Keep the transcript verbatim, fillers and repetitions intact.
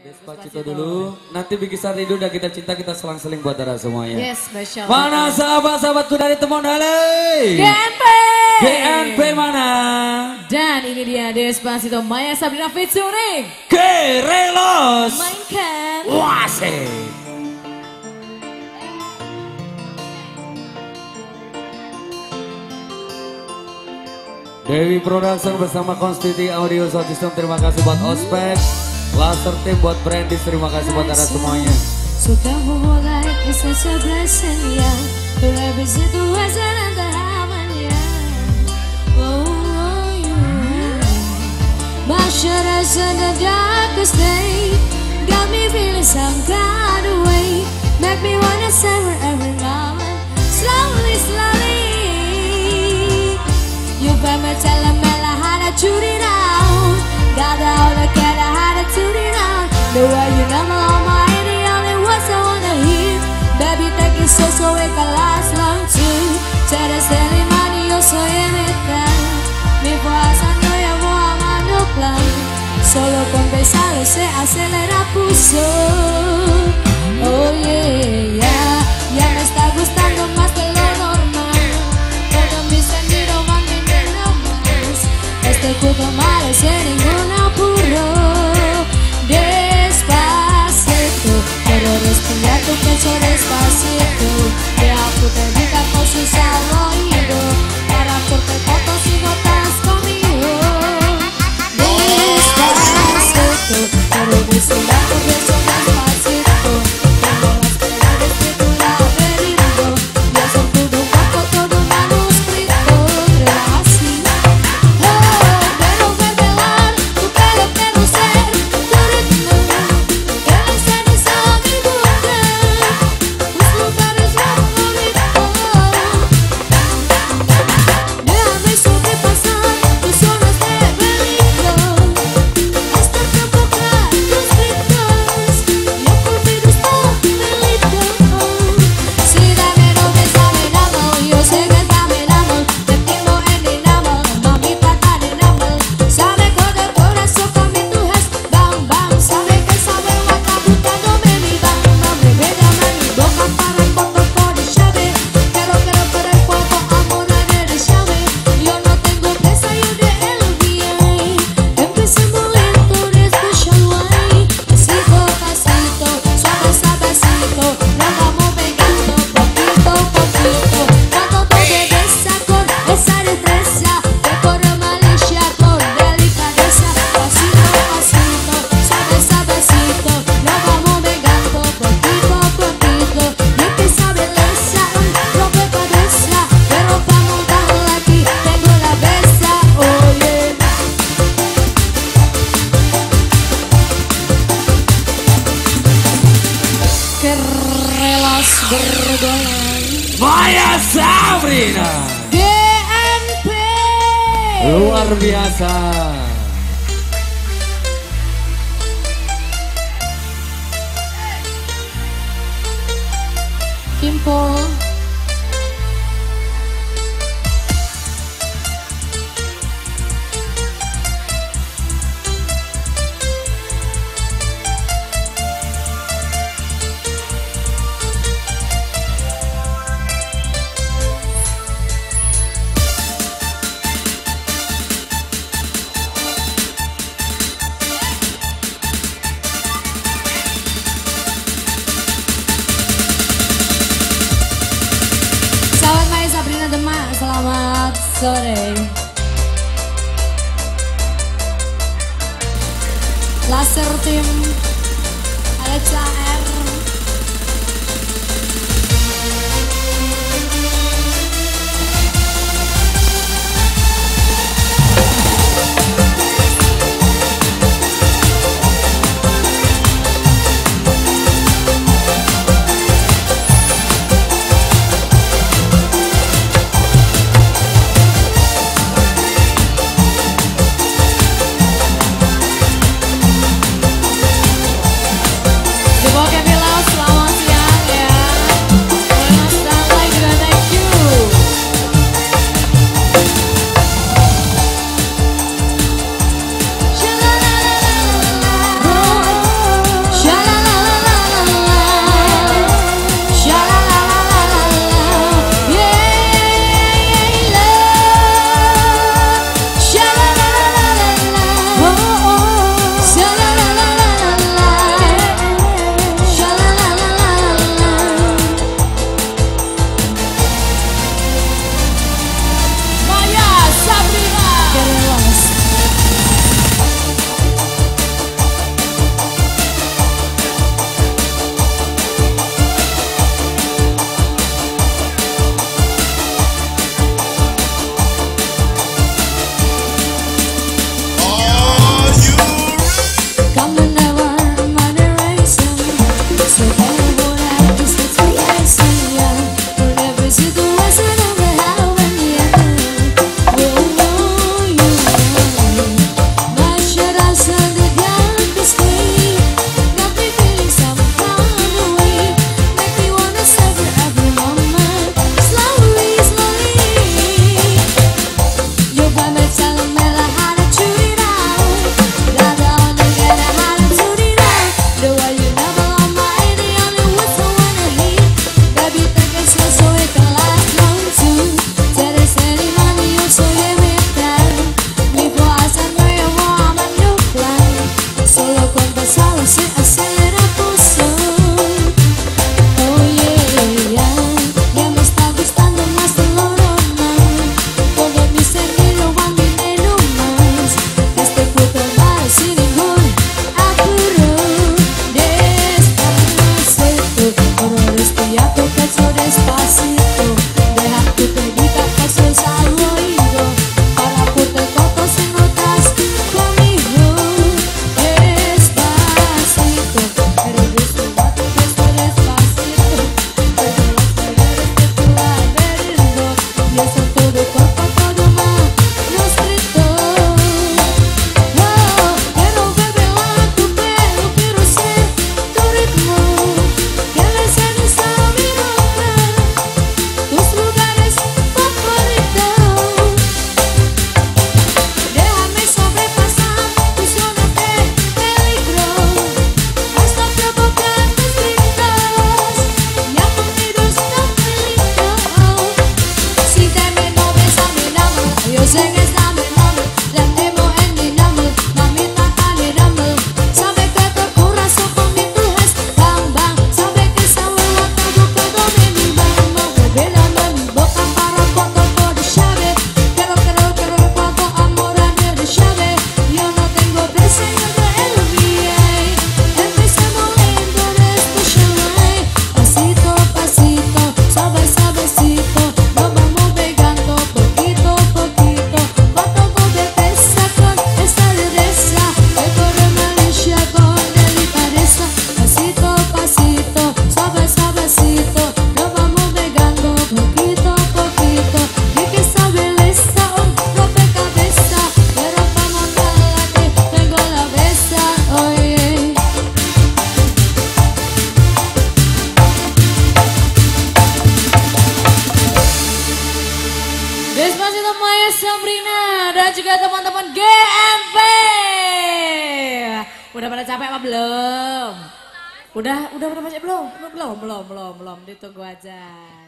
Despacito dulu. Nanti bikin Rindu udah kita cinta kita selang-seling buat darah semuanya. Yes, Masya Allah. Mana sahabat-sahabatku dari Temon Hale? G N P. G N P mana? Dan ini dia Despacito Maya Sabrina featuring Kerelos. Mainkan. Wase. Dewi Production bersama Konstiti Audio Sound System. Terima kasih buat Ospek. Laser Team buat Brandis, terima kasih buat Anda semuanya. Suka mulai kisah sebelahnya, habis itu wajar antaranya. Oh, oh yeah. Masya rasa dark stay, got me feeling some kind of way, make me wanna savor every moment, slowly, slowly. You better tell me how to shoot it out, got all the cat how to shoot it out. The way you number on my head, the only words I wanna hear. Baby, take it so so it can last long too. Tell us any money, yo soy anything. Mi fuerza no llevo a mano plan. Solo con besarlo se acelera pulso. Oh yeah, yeah. Ya me está gustando más de lo normal. Todo mi sentido van viniendo más. Este cuerpo merece ningún apuro. Quiero respirar tu pecho despacito, deja tu técnica con sus oídos, para hacerte fotos y notas conmigo. Despacito, quiero respirar tu pecho despacito, tengo las paredes de tu laberinto, y hacer todo un cuerpo, todo un manuscrito, así. Oh, quiero revelar tu pelo, quiero ser tu ritmo. Maya Sabrina G N P luar biasa. Impul. Selamat sore. Laser Team ada C R. Voy a fala, se acelera a pulsão. Oh yeah, ya me está gustando más de lo normal. Todo mi ser lo van dinero más. Este puto mal sin ningún apuro. Despacito, oro respirado, peso despacito. Deja que te diga cosas al oído. Para puto coco si no estás conmigo. Despacito, pero respirado, peso despacito. Pero los poderes de tu laberinto. Y eso todo cuerpo, todo más nos gritó. Oh, quiero beber tu pelo, quiero ser tu ritmo. Que le enseñes a mi nombre tus lugares favoritos. Déjame sobrepasar tus zonas de peligro hasta provocar tus gritos y aturdidos tan felitos. Si te me no bésame, dame, yo sé que está mi nombre, la tengo en mi nombre, mamita calidame. Sabe que tu corazón con mi trujes, bam bam. Sabe que esa huevo todo puedo de mi mano. Revelando mi boca para cuando por llave. Quiero, quiero, quiero cuando amor a de llave. Yo no tengo prisa, yo te envié. Empecemos lindo, después pasito a pasito, suave, suavecito. Nos vamos pegando poquito a poquito. Cuando bebesa con esa derecha, que corre malicia con delicadeza. Pasito a pasito, suave, suavecito. Nos vamos pegando poquito a poquito. Y que esa belleza un rompecabezas. Pero pa' montarla que tengo la besa, oye. Despacito Maya Sabrina dan juga teman-teman G M P. Udah pada capek apa belum? Udah, udah pada capek belum? Belum, belum, belum, belum, belum. Ditunggu aja.